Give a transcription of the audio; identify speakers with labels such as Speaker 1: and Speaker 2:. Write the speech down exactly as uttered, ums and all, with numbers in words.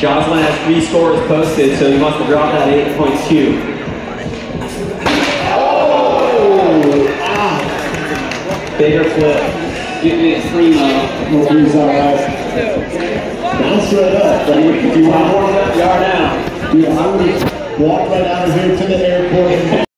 Speaker 1: Jocelyn has three scores posted, so he must have dropped that eight point two. Oh! Ah. Bigger flip. Give me a three now.
Speaker 2: He's alright. Bounce right up.
Speaker 1: If you want more of that, you are now.
Speaker 2: Yeah, I would walk right out of here to the airport.